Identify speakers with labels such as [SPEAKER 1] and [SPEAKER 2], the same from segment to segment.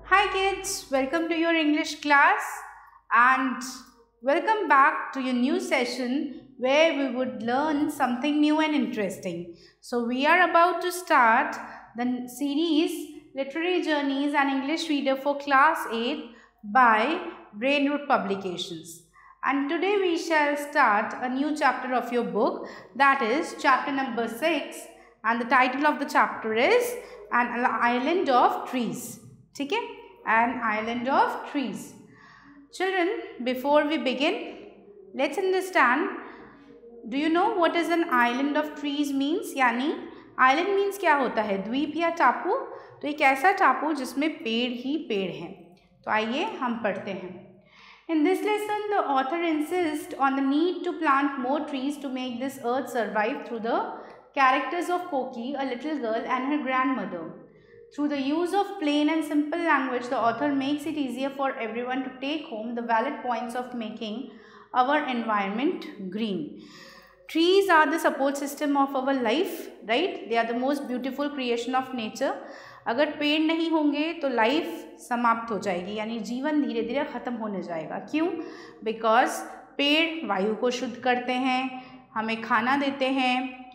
[SPEAKER 1] Hi kids, welcome to your English class and welcome back to your new session where we would learn something new and interesting. So we are about to start the series Literary Journeys and English Reader for Class 8 by Brainroot Publications. And today we shall start a new chapter of your book, that is chapter number 6, and the title of the chapter is An Island of Trees. ठीक है? An island of trees. Children, before we begin, let's understand. Do you know what is an island of trees means? यानी island means क्या होता है? द्वीप या टापू? तो एक ऐसा टापू जिसमें पेड़ ही पेड़ हैं. तो आइए हम पढ़ते हैं. In this lesson, the author insists on the need to plant more trees to make this earth survive through the characters of Koki, a little girl, and her grandmother. Through the use of plain and simple language, the author makes it easier for everyone to take home the valid points of making our environment green. Trees are the support system of our life, right? They are the most beautiful creation of nature. अगर पेड़ नहीं होंगे तो life समाप्त हो जाएगी, यानी जीवन धीरे धीरे ख़त्म होने जाएगा. क्यों? बिकॉज पेड़ वायु को शुद्ध करते हैं, हमें खाना देते हैं,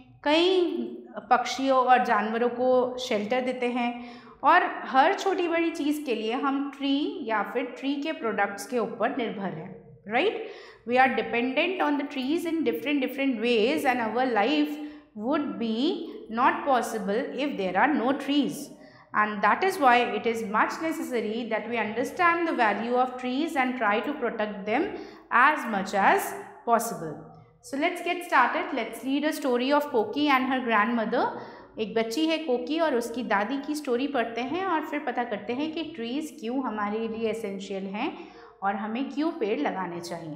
[SPEAKER 1] कई पक्षियों और जानवरों को शेल्टर देते हैं, और हर छोटी बड़ी चीज़ के लिए हम ट्री या फिर ट्री के प्रोडक्ट्स के ऊपर निर्भर हैं, right? We are dependent on the trees in different ways and our life would be not possible if there are no trees. And that is why it is much necessary that we understand the value of trees and try to protect them as much as possible. So let's get started. Let's read a story of Koki and her grandmother. एक बच्ची है कोकी और उसकी दादी की story पढ़ते हैं और फिर पता करते हैं कि ट्रीज़ क्यों हमारे लिए एसेंशियल हैं और हमें क्यों पेड़ लगाने चाहिए.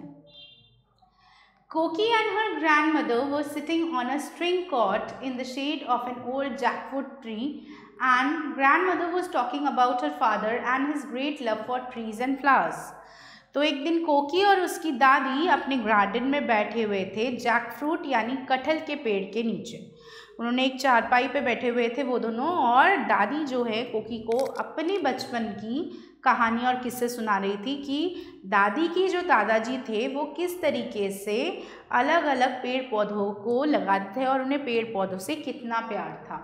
[SPEAKER 1] Koki and her grandmother were sitting on a string cot in the shade of an old jackfruit tree, and grandmother was talking about her father and his great love for trees and flowers. तो एक दिन कोकी और उसकी दादी अपने garden में बैठे हुए थे, जैकफ्रूट यानी कटहल के पेड़ के नीचे. उन्होंने एक चारपाई पे बैठे हुए थे वो दोनों, और दादी जो है कोकी को अपनी बचपन की कहानी और किस्से सुना रही थी कि दादी की जो दादाजी थे वो किस तरीके से अलग अलग पेड़ पौधों को लगाते थे और उन्हें पेड़ पौधों से कितना प्यार था.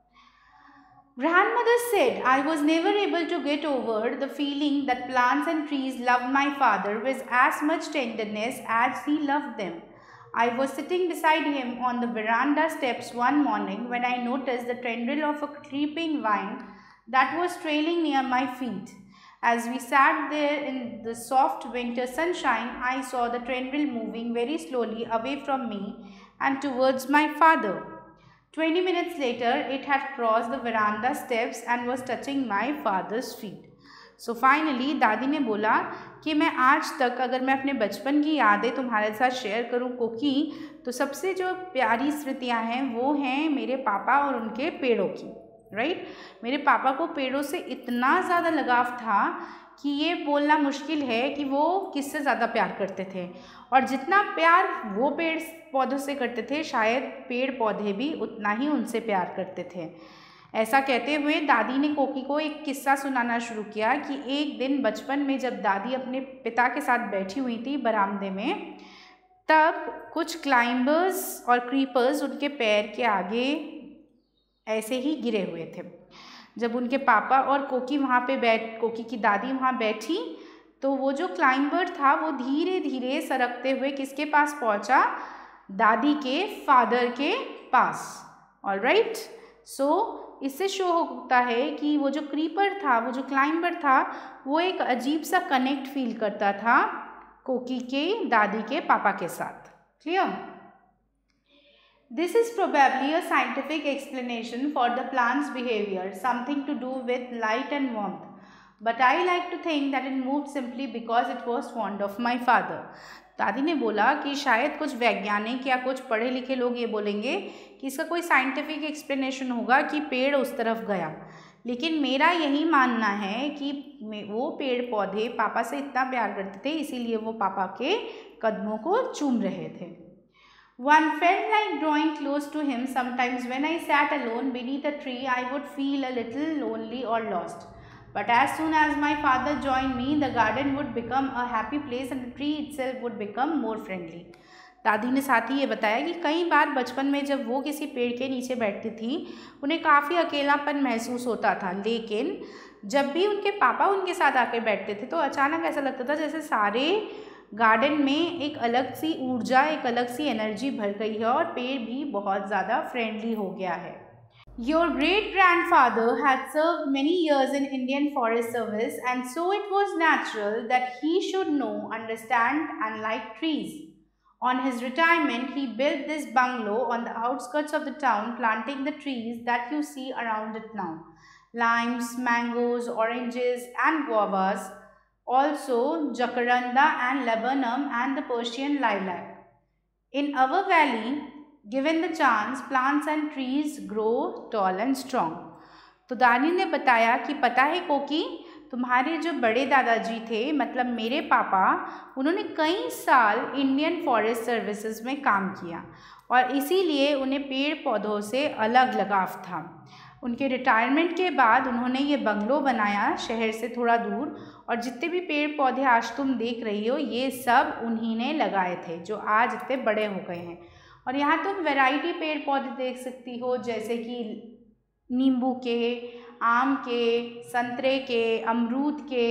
[SPEAKER 1] Grandmother said, I was never able to get over the feeling that plants and trees loved my father with as much tenderness as he loved them. I was sitting beside him on the veranda steps one morning when I noticed the tendril of a creeping vine that was trailing near my feet. As we sat there in the soft winter sunshine, I saw the tendril moving very slowly away from me and towards my father. 20 minutes later, it had crossed the veranda steps and was touching my father's feet. So finally, दादी ने बोला कि मैं आज तक अगर मैं अपने बचपन की यादें तुम्हारे साथ शेयर करूं कोकी, तो सबसे जो प्यारी स्मृतियां हैं वो हैं मेरे पापा और उनके पेड़ों की, राइट? मेरे पापा को पेड़ों से इतना ज़्यादा लगाव था कि ये बोलना मुश्किल है कि वो किससे ज़्यादा प्यार करते थे, और जितना प्यार वो पेड़ पौधों से करते थे शायद पेड़ पौधे भी उतना ही उनसे प्यार करते थे. ऐसा कहते हुए दादी ने कोकी को एक किस्सा सुनाना शुरू किया कि एक दिन बचपन में जब दादी अपने पिता के साथ बैठी हुई थी बरामदे में, तब कुछ क्लाइंबर्स और क्रीपर्स उनके पैर के आगे ऐसे ही गिरे हुए थे. जब उनके पापा और कोकी वहाँ पे कोकी की दादी वहाँ बैठी तो वो जो क्लाइंबर था वो धीरे धीरे सरकते हुए किसके पास पहुँचा? दादी के फादर के पास. ऑलराइट, सो इससे शो होता है कि वो जो क्रीपर था, वो जो क्लाइंबर था, वो एक अजीब सा कनेक्ट फील करता था कोकी के दादी के पापा के साथ. Clear? This is probably a scientific explanation for the plant's behavior, something to do with light and warmth. But I like to think that it moved simply because it was fond of my father. दादी ने बोला कि शायद कुछ वैज्ञानिक या कुछ पढ़े लिखे लोग ये बोलेंगे कि इसका कोई साइंटिफिक एक्सप्लेनेशन होगा कि पेड़ उस तरफ गया, लेकिन मेरा यही मानना है कि वो पेड़ पौधे पापा से इतना प्यार करते थे इसीलिए वो पापा के कदमों को चूम रहे थे. One felt like drawing close to him. Sometimes when I sat alone beneath a tree, I would feel a little lonely or lost. But as soon as my father joined me, the garden would become a happy place and the tree itself would become more friendly. दादी ने साथ ही ये बताया कि कई बार बचपन में जब वो किसी पेड़ के नीचे बैठती थी उन्हें काफ़ी अकेलापन महसूस होता था, लेकिन जब भी उनके पापा उनके साथ आकर बैठते थे तो अचानक ऐसा लगता था जैसे सारे गार्डन में एक अलग सी ऊर्जा, एक अलग सी एनर्जी भर गई है और पेड़ भी बहुत ज़्यादा फ्रेंडली हो गया है. Your great-grandfather had served many years in Indian Forest Service, and so it was natural that he should know, understand, and like trees. On his retirement, he built this bungalow on the outskirts of the town, planting the trees that you see around it now. Limes, mangoes, oranges, and guavas, also jacaranda and laburnum and the Persian lilac. In our valley, given the chance, plants and trees grow tall and strong. तो दादी ने बताया कि पता है कोकी, तुम्हारे जो बड़े दादाजी थे मतलब मेरे पापा, उन्होंने कई साल इंडियन फॉरेस्ट सर्विसेज में काम किया और इसीलिए उन्हें पेड़ पौधों से अलग लगाव था. उनके रिटायरमेंट के बाद उन्होंने ये बंगलो बनाया शहर से थोड़ा दूर, और जितने भी पेड़ पौधे आज तुम देख रही हो ये सब उन्हीं ने लगाए थे जो आज इतने बड़े हो गए हैं. और यहाँ तुम वैरायटी पेड़ पौधे देख सकती हो जैसे कि नींबू के, आम के, संतरे के, अमरूद के,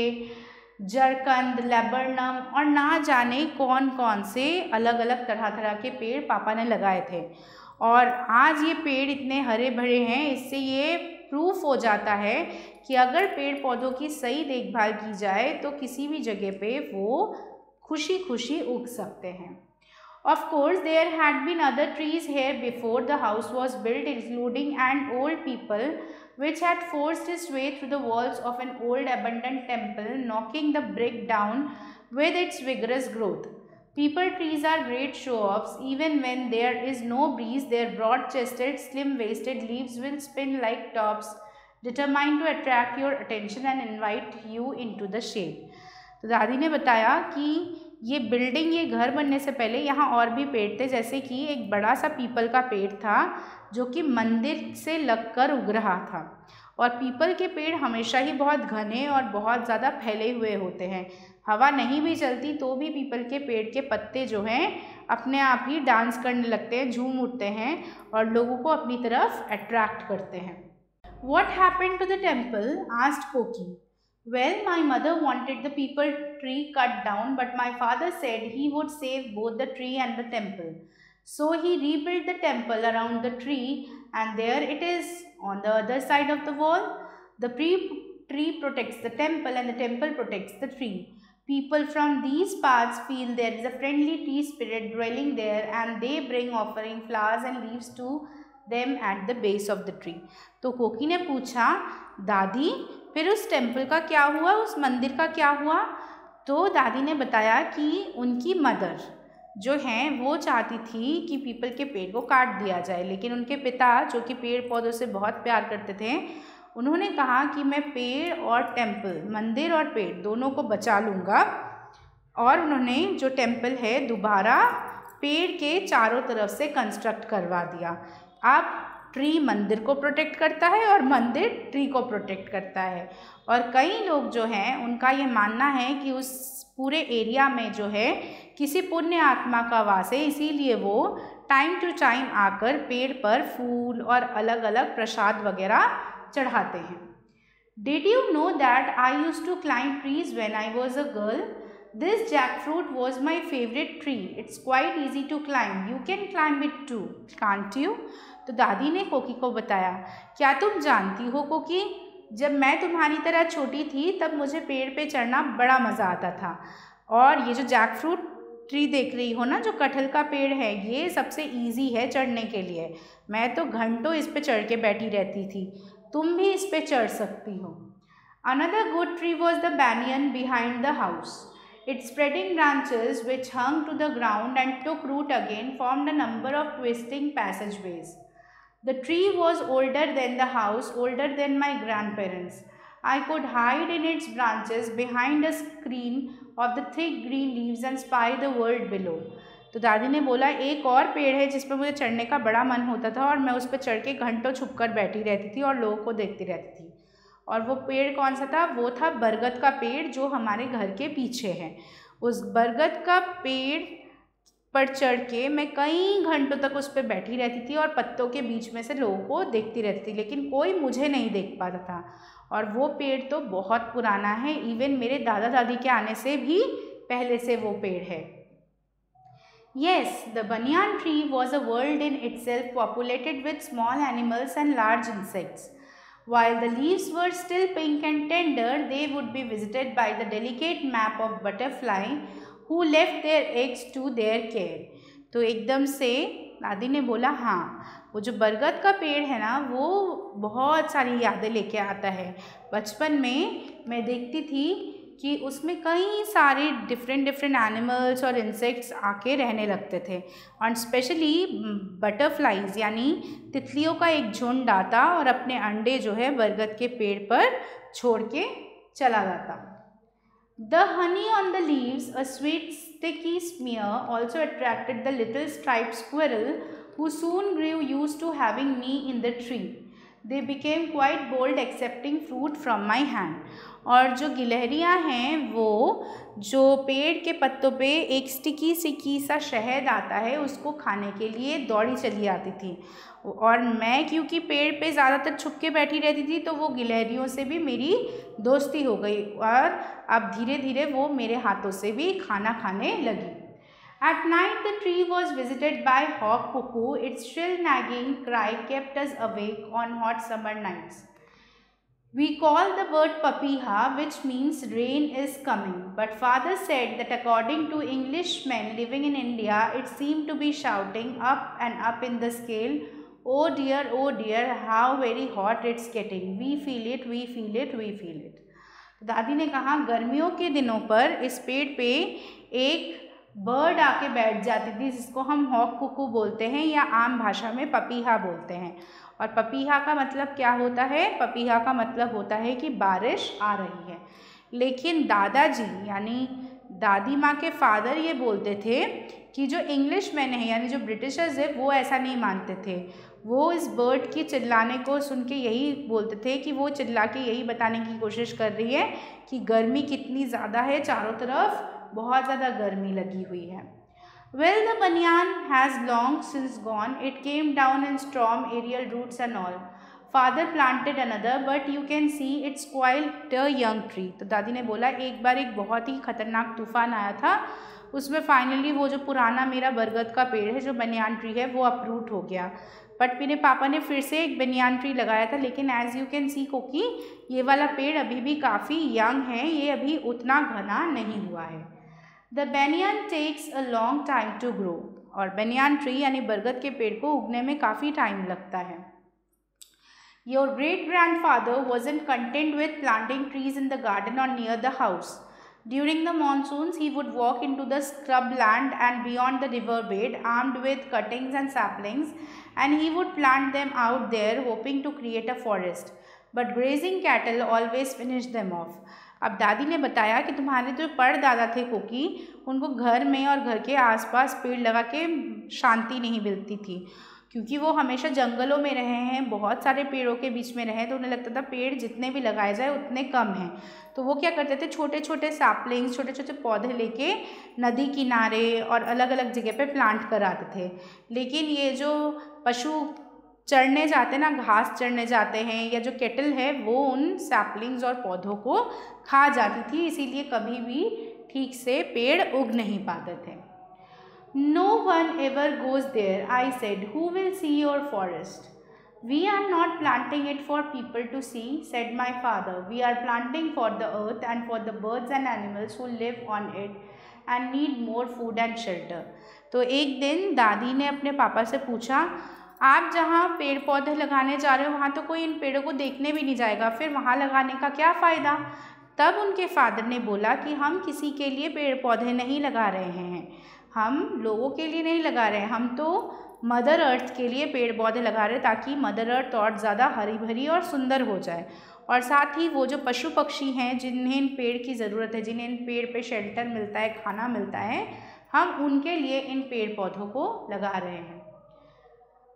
[SPEAKER 1] जरकंद, लैबरनम और ना जाने कौन कौन से अलग अलग तरह तरह के पेड़ पापा ने लगाए थे. और आज ये पेड़ इतने हरे भरे हैं, इससे ये प्रूफ हो जाता है कि अगर पेड़ पौधों की सही देखभाल की जाए तो किसी भी जगह पे वो खुशी खुशी उग सकते हैं. Of course, there had been other trees here before the house was built, including an old peepal which had forced its way through the walls of an old abandoned temple, knocking the brick down with its vigorous growth. Peepal trees are great show-offs. Even when there is no breeze, their broad-chested, slim-waisted leaves will spin like tops, determined to attract your attention and invite you into the shade. तो दादी ने बताया कि ये building, ये घर बनने से पहले यहाँ और भी पेड़ थे, जैसे कि एक बड़ा सा पीपल का पेड़ था जो कि मंदिर से लगकर उग रहा था. और पीपल के पेड़ हमेशा ही बहुत घने और बहुत ज़्यादा फैले हुए होते हैं. हवा नहीं भी चलती तो भी पीपल के पेड़ के पत्ते जो हैं अपने आप ही डांस करने लगते हैं, झूम उठते हैं और लोगों को अपनी तरफ अट्रैक्ट करते हैं. What happened to the temple? asked Koki. Well, my mother wanted the peepal tree cut down, but my father said he would save both the tree and the temple. So he rebuilt the temple around the tree, and there it is on the other side of the wall. The tree protects the temple and the temple protects the tree. People from these parts feel there is a friendly tree spirit dwelling there, and they bring offering flowers and leaves to them at the base of the tree. तो कोकी ने पूछा, दादी फिर उस temple का क्या हुआ, उस मंदिर का क्या हुआ? तो दादी ने बताया कि उनकी मदर जो हैं वो चाहती थी कि पीपल के पेड़ को काट दिया जाए, लेकिन उनके पिता जो कि पेड़ पौधों से बहुत प्यार करते थे, उन्होंने कहा कि मैं पेड़ और टेम्पल, मंदिर और पेड़ दोनों को बचा लूँगा. और उन्होंने जो टेम्पल है दोबारा पेड़ के चारों तरफ से कंस्ट्रक्ट करवा दिया. अब ट्री मंदिर को प्रोटेक्ट करता है और मंदिर ट्री को प्रोटेक्ट करता है. और कई लोग जो हैं उनका ये मानना है कि उस पूरे एरिया में जो है किसी पुण्य आत्मा का वास है, इसीलिए वो टाइम टू टाइम आकर पेड़ पर फूल और अलग अलग प्रसाद वगैरह चढ़ाते हैं. Did you know that I used to climb trees when I was a girl? This jackfruit was my favorite tree. It's quite easy to climb. You can climb it too, can't you? तो दादी ने कोकी को बताया, क्या तुम जानती हो कोकी, जब मैं तुम्हारी तरह छोटी थी तब मुझे पेड़ पे चढ़ना बड़ा मज़ा आता था. और ये जो जैकफ्रूट ट्री देख रही हो ना, जो कटहल का पेड़ है, ये सबसे इजी है चढ़ने के लिए. मैं तो घंटों इस पे चढ़ के बैठी रहती थी. तुम भी इस पे चढ़ सकती हो. Another good tree was the banyan behind the house. Its spreading branches, which hung to the ground and took root again, formed a number of twisting passageways. The tree was older than the house, older than my grandparents. I could hide in its branches behind a screen of the thick green leaves and spy the world below. तो दादी ने बोला, एक और पेड़ है जिस पर मुझे चढ़ने का बड़ा मन होता था और मैं उस पर चढ़ के घंटों छुप कर बैठी रहती थी और लोगों को देखती रहती थी. और वो पेड़ कौन सा था? वो था बरगद का पेड़ जो हमारे घर के पीछे है। उस बरगद का पेड़ पर चढ़ के मैं कई घंटों तक उस पर बैठी रहती थी और पत्तों के बीच में से लोगों को देखती रहती थी, लेकिन कोई मुझे नहीं देख पाता था। और वो पेड़ तो बहुत पुराना है, इवन मेरे दादा दादी के आने से भी पहले से वो पेड़ है। Yes, the banyan tree was a world in itself, populated with small animals and large insects. While the leaves were still pink and tender, they would be visited by the delicate map of butterfly who left their eggs to their care. तो एकदम से दादी ने बोला, हाँ वो जो बरगद का पेड़ है ना, वो बहुत सारी यादें लेके आता है। बचपन में मैं देखती थी कि उसमें कई सारे डिफरेंट एनिमल्स और इंसेक्ट्स आके रहने लगते थे, और स्पेशली बटरफ्लाइज यानी तितलियों का एक झुंड आता और अपने अंडे जो है बरगद के पेड़ पर छोड़ के चला जाता। The honey on the leaves, a sweet sticky smear, also attracted the little striped squirrel, who soon grew used to having me in the tree. They became quite bold accepting fruit from my hand. और जो गिलहरियाँ हैं वो जो पेड़ के पत्तों पे एक स्टिकी सा शहद आता है उसको खाने के लिए दौड़ी चली आती थी, और मैं क्योंकि पेड़ पे ज़्यादातर छुप के बैठी रहती थी तो वो गिलहरियों से भी मेरी दोस्ती हो गई, और अब धीरे धीरे वो मेरे हाथों से भी खाना खाने लगी। At night the tree was visited by hawk cuckoo. Its shrill nagging cry kept us awake on hot summer nights. We call the bird papiha, which means rain is coming, but father said that according to Englishmen living in India, it seemed to be shouting up and up in the scale, oh dear, how very hot it's getting. We feel it, we feel it, we feel it. दादी ने कहा गर्मियों के दिनों पर इस पेड़ पे एक बर्ड आके बैठ जाती थी जिसको हम हॉक कुकू बोलते हैं या आम भाषा में पपीहा बोलते हैं। और पपीहा का मतलब क्या होता है? पपीहा का मतलब होता है कि बारिश आ रही है। लेकिन दादाजी यानी दादी माँ के फादर ये बोलते थे कि जो इंग्लिश मैन है यानी जो ब्रिटिशर्स है वो ऐसा नहीं मानते थे। वो इस बर्ड की चिल्लाने को सुन के यही बोलते थे कि वो चिल्ला के यही बताने की कोशिश कर रही है कि गर्मी कितनी ज़्यादा है, चारों तरफ बहुत ज़्यादा गर्मी लगी हुई है। Well, the banyan has long since gone. It came down in storm, aerial roots and all. Father planted another, but you can see it's quite a young tree. तो दादी ने बोला एक बार एक बहुत ही खतरनाक तूफान आया था, उसमें फाइनली वो जो पुराना मेरा बरगद का पेड़ है जो बनियान ट्री है वो अपरूट हो गया, बट मेरे पापा ने फिर से एक बनियान ट्री लगाया था। लेकिन एज यू कैन सी कोकी ये वाला पेड़ अभी भी काफ़ी यंग है, ये अभी उतना घना नहीं हुआ है। The banyan takes a long time to grow. और banyan tree यानी बरगद के पेड़ को उगने में काफ़ी टाइम लगता है। Your great grandfather wasn't content with planting trees in the garden or near the house. During the monsoons, he would walk into the scrub land and beyond the river bed, armed with cuttings and saplings, and he would plant them out there, hoping to create a forest. But grazing cattle always finished them off. अब दादी ने बताया कि तुम्हारे जो परदादा थे cookie, उनको घर में और घर के आसपास पेड़ लगा के शांति नहीं मिलती थी, क्योंकि वो हमेशा जंगलों में रहे हैं, बहुत सारे पेड़ों के बीच में रहे, तो उन्हें लगता था पेड़ जितने भी लगाए जाए उतने कम हैं। तो वो क्या करते थे, छोटे छोटे सैपलिंग्स, छोटे छोटे पौधे लेके नदी किनारे और अलग अलग जगह पे प्लांट कराते थे। लेकिन ये जो पशु चढ़ने जाते ना, घास चढ़ने जाते हैं, या जो केटल है वो उन सैपलिंग्स और पौधों को खा जाती थी, इसीलिए कभी भी ठीक से पेड़ उग नहीं पाते थे। No one ever goes there, I said. Who will see your forest? We are not planting it for people to see, said my father. We are planting for the earth and for the birds and animals who live on it and need more food and shelter. तो एक दिन दादी ने अपने पापा से पूछा, आप जहाँ पेड़ पौधे लगाने जा रहे हो वहाँ तो कोई इन पेड़ों को देखने भी नहीं जाएगा, फिर वहाँ लगाने का क्या फ़ायदा? तब उनके फादर ने बोला कि हम किसी के लिए पेड़ पौधे नहीं लगा रहे हैं, हम लोगों के लिए नहीं लगा रहे हैं, हम तो मदर अर्थ के लिए पेड़ पौधे लगा रहे हैं ताकि मदर अर्थ और ज़्यादा हरी भरी और सुंदर हो जाए। और साथ ही वो जो पशु पक्षी हैं जिन्हें इन पेड़ की ज़रूरत है, जिन्हें इन पेड़ पे शेल्टर मिलता है, खाना मिलता है, हम उनके लिए इन पेड़ पौधों को लगा रहे हैं।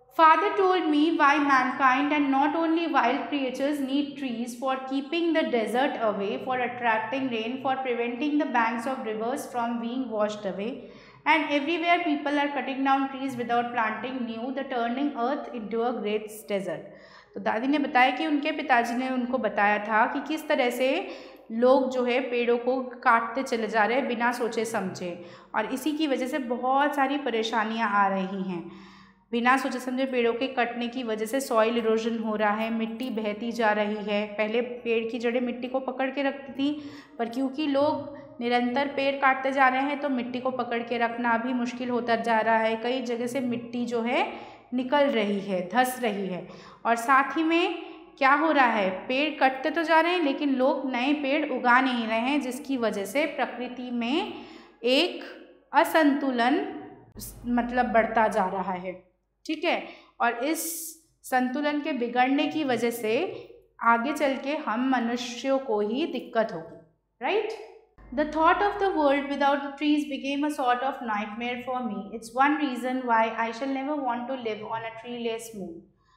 [SPEAKER 1] Father told me why mankind and not only wild creatures need trees for keeping the desert away, for attracting rain, for preventing the banks of rivers from being washed away. And everywhere people are cutting down trees without planting new, the turning earth into a great desert. तो दादी ने बताया कि उनके पिताजी ने उनको बताया था कि किस तरह से लोग जो है पेड़ों को काटते चले जा रहे हैं बिना सोचे समझे, और इसी की वजह से बहुत सारी परेशानियां आ रही हैं। बिना सोचे समझे पेड़ों के कटने की वजह से सॉइल इरोजन हो रहा है, मिट्टी बहती जा रही है। पहले पेड़ की जड़ें मिट्टी को पकड़ के रखती थी, पर क्योंकि लोग निरंतर पेड़ काटते जा रहे हैं तो मिट्टी को पकड़ के रखना भी मुश्किल होता जा रहा है। कई जगह से मिट्टी जो है निकल रही है, धंस रही है। और साथ ही में क्या हो रहा है, पेड़ कटते तो जा रहे हैं लेकिन लोग नए पेड़ उगा नहीं रहे हैं, जिसकी वजह से प्रकृति में एक असंतुलन मतलब बढ़ता जा रहा है। ठीक है, और इस संतुलन के बिगड़ने की वजह से आगे चल के हम मनुष्यों को ही दिक्कत होगी, right? The thought of the world without the trees became a sort of nightmare for me. It's one reason why I shall never want to live on a treeless moon.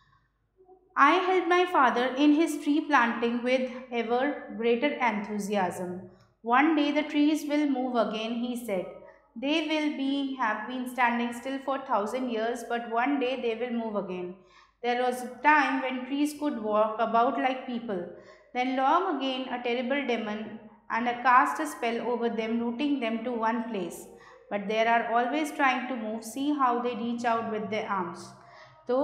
[SPEAKER 1] I helped my father in his tree planting with ever greater enthusiasm. One day the trees will move again, he said. They have been standing still for 1,000 years, but one day they will move again. There was a time when trees could walk about like people. Then long again a terrible demon and cast a spell over them, rooting them to one place. But they are always trying to move. See how they reach out with their arms. तो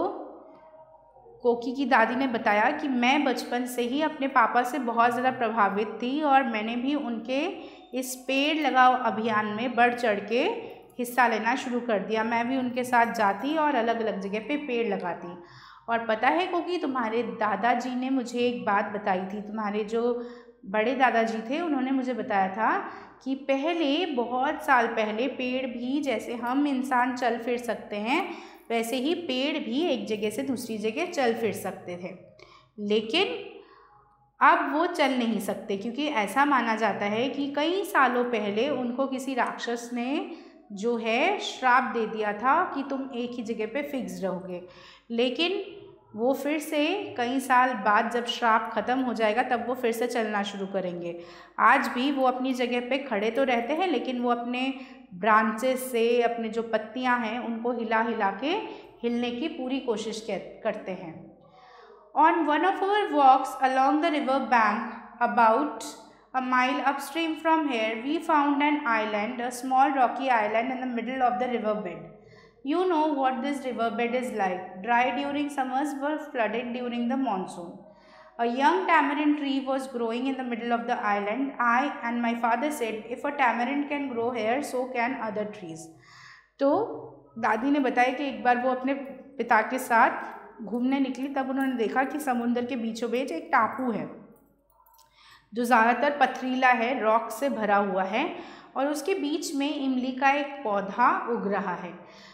[SPEAKER 1] कोकी की दादी ने बताया कि मैं बचपन से ही अपने पापा से बहुत ज़्यादा प्रभावित थी और मैंने भी उनके इस पेड़ लगाओ अभियान में बढ़ चढ़ के हिस्सा लेना शुरू कर दिया। मैं भी उनके साथ जाती और अलग अलग जगह पे पेड़ लगाती। और पता है क्योंकि तुम्हारे दादाजी ने मुझे एक बात बताई थी, तुम्हारे जो बड़े दादाजी थे उन्होंने मुझे बताया था कि पहले बहुत साल पहले पेड़ भी जैसे हम इंसान चल फिर सकते हैं वैसे ही पेड़ भी एक जगह से दूसरी जगह चल फिर सकते थे, लेकिन अब वो चल नहीं सकते क्योंकि ऐसा माना जाता है कि कई सालों पहले उनको किसी राक्षस ने जो है श्राप दे दिया था कि तुम एक ही जगह पे फिक्स रहोगे। लेकिन वो फिर से कई साल बाद जब श्राप ख़त्म हो जाएगा तब वो फिर से चलना शुरू करेंगे। आज भी वो अपनी जगह पे खड़े तो रहते हैं लेकिन वो अपने ब्रांचेस से अपने जो पत्तियां हैं उनको हिला हिला के हिलने की पूरी कोशिश करते हैं। On one of our walks along the river bank, about a mile upstream from here, we found an island, a small rocky island in the middle of the riverbed. You know what this riverbed is like, dry during summers but flooded during the monsoon. A young tamarind tree was growing in the middle of the island. I and my father said, if a tamarind can grow here, so can other trees. तो दादी ने बताया कि एक बार वो अपने पिता के साथ घूमने निकली, तब उन्होंने देखा कि समुद्र के बीचों बीच एक टापू है जो ज़्यादातर पथरीला है, रॉक से भरा हुआ है, और उसके बीच में इमली का एक पौधा उग रहा है।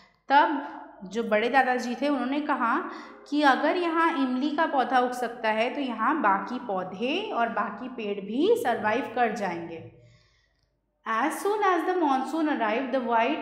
[SPEAKER 1] तब जो बड़े दादाजी थे उन्होंने कहा कि अगर यहाँ इमली का पौधा उग सकता है तो यहाँ बाकी पौधे और बाकी पेड़ भी सरवाइव कर जाएंगे। As soon as the monsoon arrived,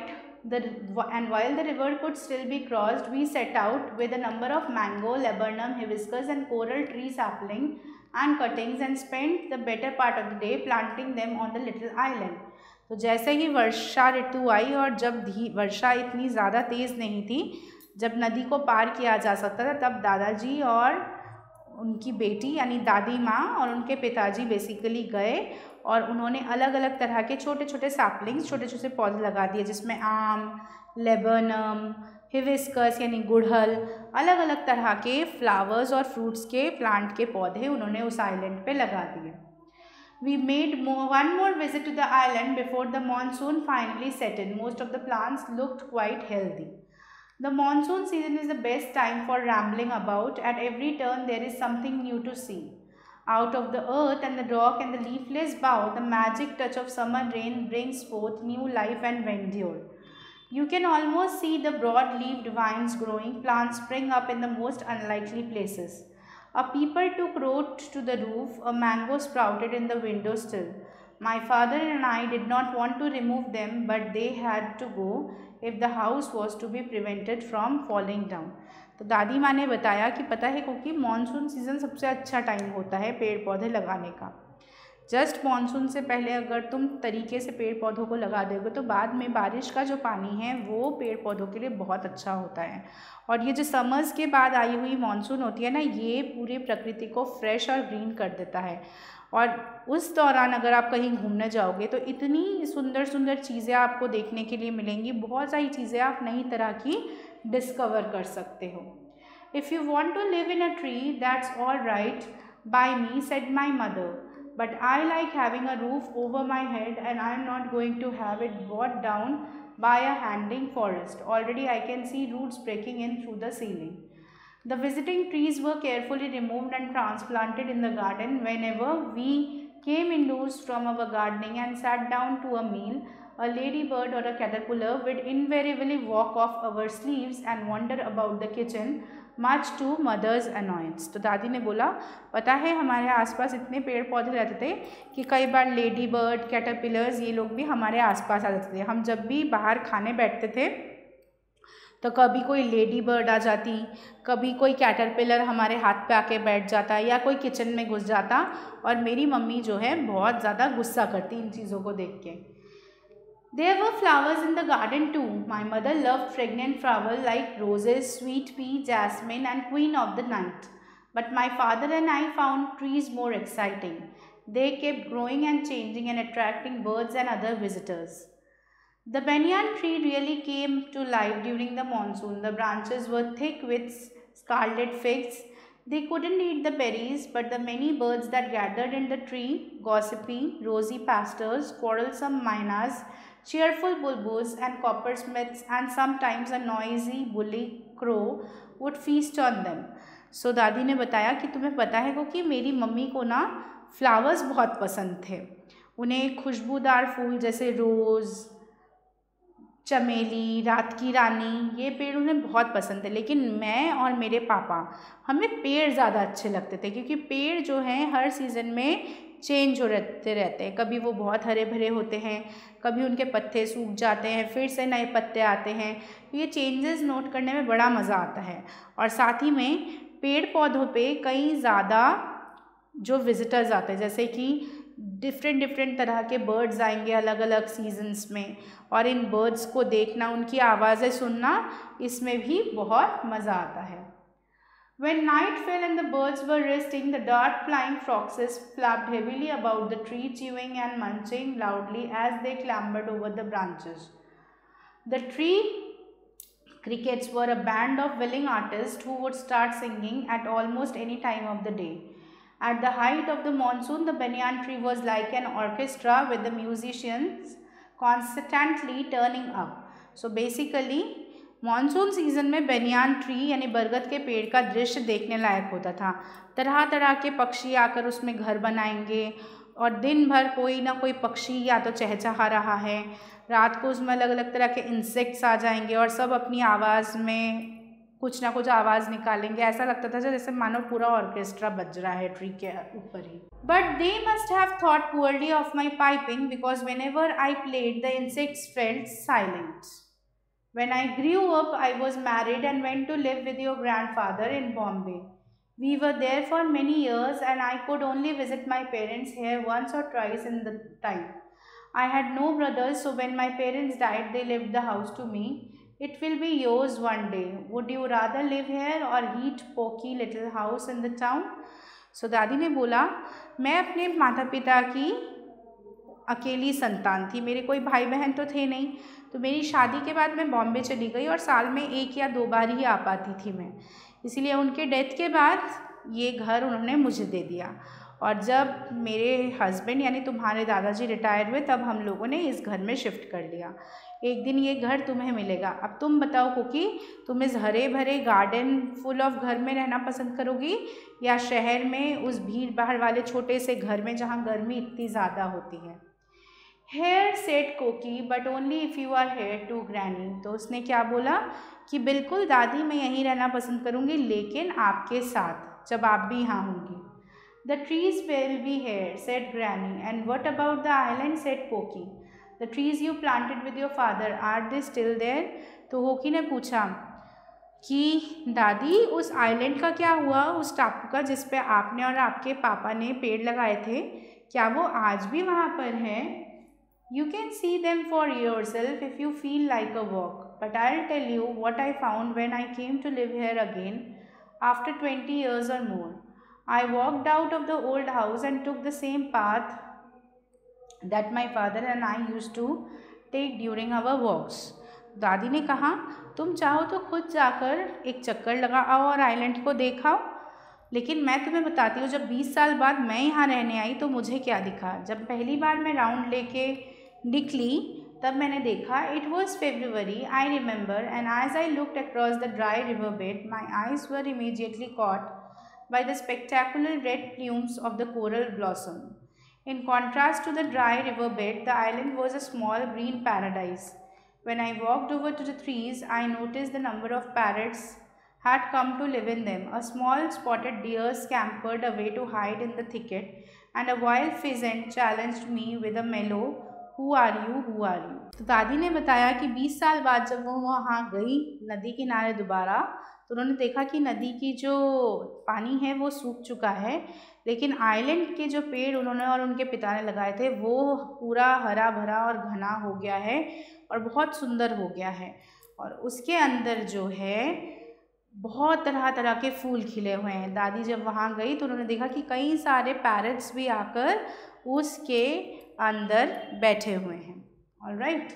[SPEAKER 1] while the river could still be crossed, we set out with a number of mango, laburnum, hibiscus and coral tree sapling and cuttings and spent the better part of the day planting them on the little island. तो जैसे ही वर्षा ऋतु आई और जब वर्षा इतनी ज़्यादा तेज़ नहीं थी, जब नदी को पार किया जा सकता था, तब दादाजी और उनकी बेटी यानी दादी माँ और उनके पिताजी बेसिकली गए और उन्होंने अलग अलग तरह के छोटे छोटे सैपलिंग्स, छोटे छोटे पौधे लगा दिए जिसमें आम, लेबनम, हिबिस्कस यानी गुड़हल, अलग अलग तरह के फ्लावर्स और फ्रूट्स के प्लांट के पौधे उन्होंने उस आइलैंड पे लगा दिए। We made one more visit to the island before the monsoon finally set in. Most of the plants looked quite healthy. The monsoon season is the best time for rambling about. At every turn there is something new to see. Out of the earth and the rock and the leafless bough, the magic touch of summer rain brings forth new life and verdure. You can almost see the broad-leaved vines growing, plants spring up in the most unlikely places. A peeper took root to the roof, a mango sprouted in the window sill. My father and I did not want to remove them, but they had to go if the house was to be prevented from falling down. तो दादी माँ ने बताया कि पता है क्योंकि monsoon season सबसे अच्छा टाइम होता है पेड़ पौधे लगाने का। जस्ट मानसून से पहले अगर तुम तरीके से पेड़ पौधों को लगा दोगे तो बाद में बारिश का जो पानी है वो पेड़ पौधों के लिए बहुत अच्छा होता है। और ये जो समर्स के बाद आई हुई मानसून होती है ना, ये पूरी प्रकृति को फ्रेश और ग्रीन कर देता है। और उस दौरान अगर आप कहीं घूमने जाओगे तो इतनी सुंदर सुंदर चीज़ें आपको देखने के लिए मिलेंगी, बहुत सारी चीज़ें आप नई तरह की डिस्कवर कर सकते हो। If you want to live in a tree that's all right by me, said my mother, but I like having a roof over my head and I am not going to have it brought down by a handling forest. Already I can see roots breaking in through the ceiling. The visiting trees were carefully removed and transplanted in the garden. Whenever we came indoors from our gardening and sat down to a meal, a ladybird or a caterpillar would invariably walk off our sleeves and wander about the kitchen, much to mother's annoyance. तो दादी ने बोला पता है हमारे आसपास इतने पेड़ पौधे रहते थे कि कई बार लेडी बर्ड, कैटरपिलर्स, ये लोग भी हमारे आसपास आ जाते थे। हम जब भी बाहर खाने बैठते थे तो कभी कोई लेडी बर्ड आ जाती, कभी कोई कैटरपिलर हमारे हाथ पे आके बैठ जाता या कोई किचन में घुस जाता। और मेरी मम्मी जो है बहुत ज़्यादा गुस्सा करती इन चीज़ों को देख के। There were flowers in the garden too. My mother loved fragrant flowers like roses, sweet pea, jasmine and queen of the night. But my father and I found trees more exciting. They kept growing and changing and attracting birds and other visitors. The banyan tree really came to life during the monsoon. The branches were thick with scarlet figs. They couldn't eat the berries, but the many birds that gathered in the tree, gossipy, rosy pastors, quarrelsome mynas, cheerful bulbuls and coppersmiths and sometimes a noisy bully crow would feast on them. So दादी ने बताया कि तुम्हें पता है क्योंकि मेरी mummy को ना फ्लावर्स बहुत पसंद थे। उन्हें खुशबूदार फूल जैसे रोज़, चमेली, रात की रानी, ये पेड़ उन्हें बहुत पसंद थे। लेकिन मैं और मेरे पापा, हमें पेड़ ज़्यादा अच्छे लगते थे क्योंकि पेड़ जो हैं हर सीज़न में चेंज होते रहते हैं। कभी वो बहुत हरे भरे होते हैं, कभी उनके पत्ते सूख जाते हैं, फिर से नए पत्ते आते हैं। तो ये चेंजेस नोट करने में बड़ा मज़ा आता है। और साथ ही में पेड़ पौधों पे कई ज़्यादा जो विजिटर्स आते हैं, जैसे कि डिफरेंट तरह के बर्ड्स आएंगे अलग अलग सीजन्स में, और इन बर्ड्स को देखना, उनकी आवाज़ें सुनना, इसमें भी बहुत मज़ा आता है। When night fell and the birds were resting, the dart flying foxes flapped heavily about the tree, chewing and munching loudly as they clambered over the branches. The tree crickets were a band of willing artists who would start singing at almost any time of the day. At the height of the monsoon, the banyan tree was like an orchestra with the musicians constantly turning up. So basically, monsoon season में banyan tree यानी बरगद के पेड़ का दृश्य देखने लायक होता था। तरह तरह के पक्षी आकर उसमें घर बनाएंगे और दिन भर कोई ना कोई पक्षी या तो चहचहा रहा है, रात को उसमें अलग अलग तरह के इंसेक्ट्स आ जाएंगे और सब अपनी आवाज़ में कुछ ना कुछ आवाज़ निकालेंगे। ऐसा लगता था जैसे मानो पूरा ऑर्केस्ट्रा बज रहा है ट्री के ऊपर ही। But they must have thought poorly of my piping because whenever I played the insects felt silent. When I grew up, I was married and went to live with your grandfather in Bombay. We were there for many years and I could only visit my parents here once or twice in the time. I had no brothers, so when my parents died, they left the house to me. It will be yours one day. Would you rather live here or heat poky little house in the town? So दादी ने बोला, मैं अपने माता पिता की अकेली संतान थी, मेरे कोई भाई बहन तो थे नहीं। तो मेरी शादी के बाद मैं बॉम्बे चली गई और साल में 1 या 2 बार ही आ पाती थी मैं, इसीलिए उनके डेथ के बाद ये घर उन्होंने मुझे दे दिया। और जब मेरे हस्बैंड यानी तुम्हारे दादाजी रिटायर हुए तब हम लोगों ने इस घर में शिफ्ट कर लिया। एक दिन ये घर तुम्हें मिलेगा। अब तुम बताओ कुकी, तुम इस हरे भरे गार्डन फुल ऑफ घर में रहना पसंद करोगी या शहर में उस भीड़ भाड़ वाले छोटे से घर में जहाँ गर्मी इतनी ज़्यादा होती है? हेयर सेट cookie, but only if you are here to granny. तो उसने क्या बोला कि बिल्कुल दादी मैं यहीं रहना पसंद करूँगी, लेकिन आपके साथ, जब आप भी यहाँ होंगी। The trees will be here, said Granny. And what about the island, said Poki. The trees you planted with your father, are they still there? तो होकी ने पूछा कि दादी उस आइलैंड का क्या हुआ, उस टापू का जिस पे आपने और आपके पापा ने पेड़ लगाए थे, क्या वो आज भी वहाँ पर है? You can see them for yourself if you feel like a walk. But I'll tell you what I found when I came to live here again after 20 years or more. I walked out of the old house and took the same path that my father and I used to take during our walks. दादी ने कहा, तुम चाहो तो खुद जाकर एक चक्कर लगा आओ और आइलैंड को देखाओ, लेकिन मैं तुम्हें बताती हूँ, जब 20 साल बाद मैं यहाँ रहने आई तो मुझे क्या दिखा। जब पहली बार मैं राउंड लेके निकली तब मैंने देखा, it was February, I remember, and as I looked across the dry riverbed, my eyes were immediately caught by the spectacular red plumes of the coral blossom. In contrast to the dry riverbed, the island was a small green paradise. When I walked over to the trees, I noticed the number of parrots had come to live in them. A small spotted deer scampered away to hide in the thicket, and a wild pheasant challenged me with a mellow, "Who are you? Who are you?" तो दादी ने बताया कि 20 साल बाद जब वो वहाँ गई नदी किनारे दोबारा, तो उन्होंने देखा कि नदी की जो पानी है वो सूख चुका है, लेकिन आइलैंड के जो पेड़ उन्होंने और उनके पिता ने लगाए थे वो पूरा हरा भरा और घना हो गया है और बहुत सुंदर हो गया है। और उसके अंदर जो है बहुत तरह तरह के फूल खिले हुए हैं। दादी जब वहाँ गई तो उन्होंने देखा कि कई सारे पैरट्स भी आकर उसके अंदर बैठे हुए हैं। All right,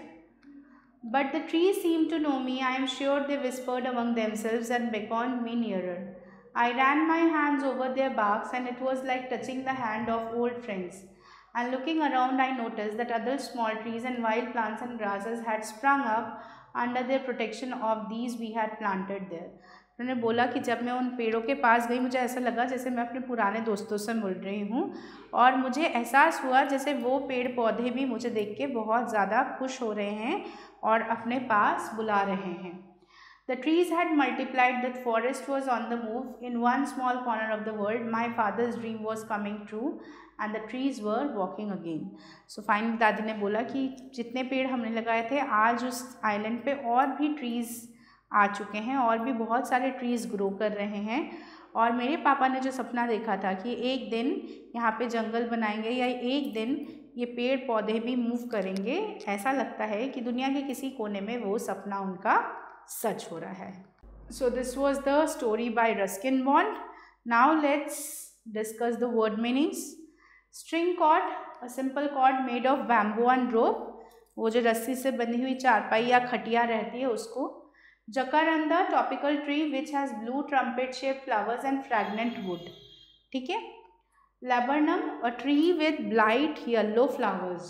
[SPEAKER 1] but the trees seemed to know me. I am sure they whispered among themselves and beckoned me nearer. I ran my hands over their barks, and it was like touching the hand of old friends. And looking around, I noticed that other small trees and wild plants and grasses had sprung up under the protection of these we had planted there. उन्होंने बोला कि जब मैं उन पेड़ों के पास गई मुझे ऐसा लगा जैसे मैं अपने पुराने दोस्तों से मिल रही हूँ, और मुझे एहसास हुआ जैसे वो पेड़ पौधे भी मुझे देख के बहुत ज़्यादा खुश हो रहे हैं और अपने पास बुला रहे हैं। The trees had multiplied, the forest was on the move. In one small corner of the world, my father's dream was coming true, and the trees were walking again. So finally दादी ने बोला कि जितने पेड़ हमने लगाए थे आज उस आइलैंड पे और भी ट्रीज़ आ चुके हैं और भी बहुत सारे ट्रीज़ ग्रो कर रहे हैं। और मेरे पापा ने जो सपना देखा था कि एक दिन यहाँ पे जंगल बनाएंगे या एक दिन ये पेड़ पौधे भी मूव करेंगे, ऐसा लगता है कि दुनिया के किसी कोने में वो सपना उनका सच हो रहा है। So this was the story by Ruskin Bond. Now let's discuss the word meanings. String cot, a simple cot made of bamboo and rope, वो जो रस्सी से बनी हुई चारपाई या खटिया रहती है उसको। Jacaranda, tropical tree which has blue trumpet shape flowers and fragrant wood, ठीक है। Laburnum, a tree with bright yellow flowers.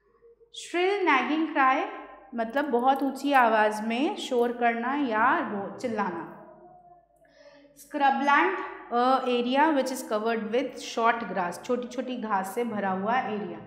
[SPEAKER 1] Shrill nagging cry, मतलब बहुत ऊंची आवाज़ में शोर करना या चिल्लाना। Scrubland, a area which is covered with short grass, छोटी छोटी घास से भरा हुआ area.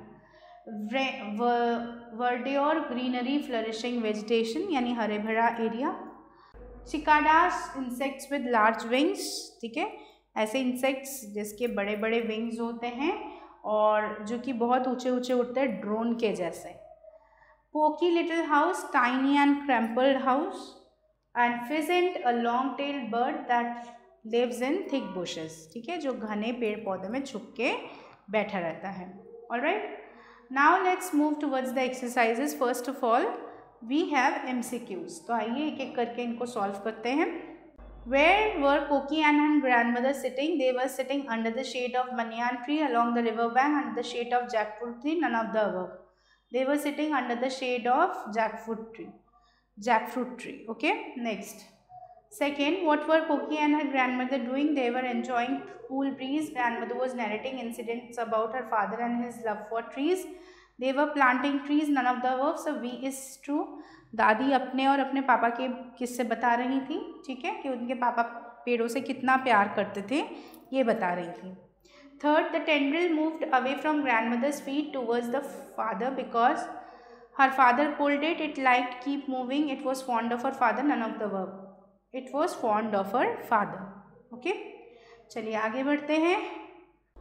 [SPEAKER 1] Verdure, greenery flourishing vegetation, यानी हरे भरा area. Cicadas, insects with large wings, ठीक है, ऐसे इंसेक्ट्स जिसके बड़े बड़े विंग्स होते हैं और जो कि बहुत ऊंचे ऊंचे उड़ते हैं ड्रोन के जैसे। Poky little house, tiny and cramped house. And pheasant, a long tailed bird that lives in thick bushes, ठीक है, जो घने पेड़ पौधे में छुप के बैठा रहता है। Alright, now let's move towards the exercises. First of all we have MCQs, तो आइए एक एक करके इनको सॉल्व करते हैं। Where were Koki and her grandmother sitting? They were sitting under the shade of banyan tree along the river bank, under the shade of jackfruit tree, none of the above. They were sitting under the shade of jackfruit tree. Okay, next. Second, what were Koki and her grandmother doing? They were enjoying cool breeze. Grandmother was narrating incidents about her father and his love for trees. They were planting trees, none of the above, so V is true. दादी अपने और अपने पापा के किस्से बता रही थी, ठीक है, कि उनके पापा पेड़ों से कितना प्यार करते थे, ये बता रही थी। Third, the tendril moved away from grandmother's feet towards the father because her father pulled it, it like keep moving, it was fond of her father, none of the verb, it was fond of her father. Okay, चलिए आगे बढ़ते हैं।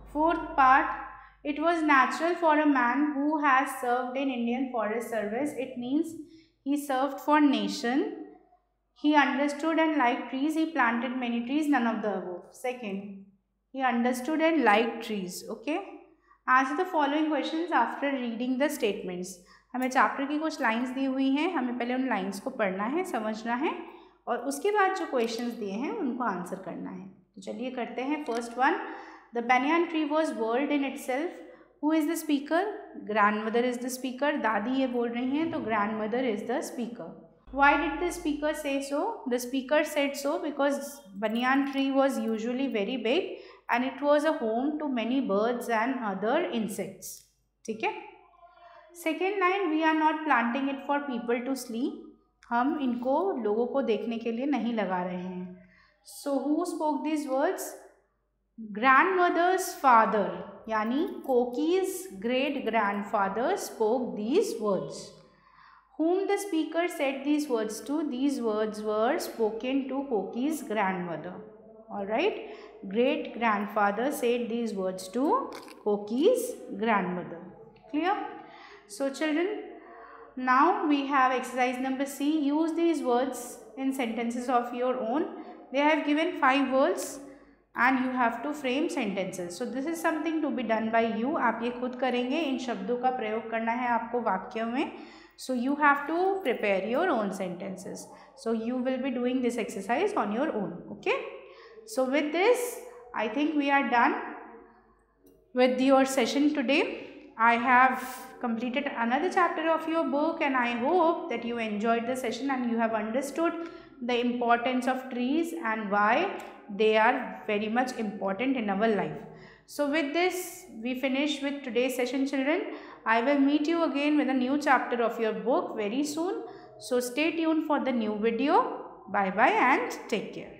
[SPEAKER 1] Fourth part, it was natural for a man who has served in Indian Forest Service. It means he served for nation. He understood and liked trees. He planted many trees. None of the above. Second, he understood and liked trees. Okay. Answer the following questions after reading the statements. हमें chapter की कुछ lines दी हुई हैं, हमें पहले उन lines को पढ़ना है, समझना है और उसके बाद जो क्वेश्चंस दिए हैं उनको आंसर करना है. तो चलिए करते हैं. First one, the banyan tree was world in itself. Who is the speaker? Grandmother is the speaker. दादी ये बोल रही हैं तो grandmother is the speaker. Why did the speaker say so? The speaker said so because banyan tree was usually very big and it was a home to many birds and other insects. ठीक है. Second line, we are not planting it for people to see. हम इनको लोगों को देखने के लिए नहीं लगा रहे हैं. So who spoke these words? Grandmother's father, यानी Koki's great grandfather spoke these words. Whom the speaker said these words to? These words were spoken to Koki's grandmother. Alright. Great grandfather said these words to Koki's grandmother. Clear? So children, now we have exercise number C. Use these words in sentences of your own. They have given 5 words and you have to frame sentences. So this is something to be done by you. आप ये खुद करेंगे. इन शब्दों का प्रयोग करना है आपको वाक्यों में. So you have to prepare your own sentences. So you will be doing this exercise on your own. Okay. So with this, I think we are done with your session today. I have completed another chapter of your book and I hope that you enjoyed the session and you have understood the importance of trees and why they are very much important in our life. So with this, we finish with today's session, children. I will meet you again with a new chapter of your book very soon. So stay tuned for the new video. Bye bye and take care.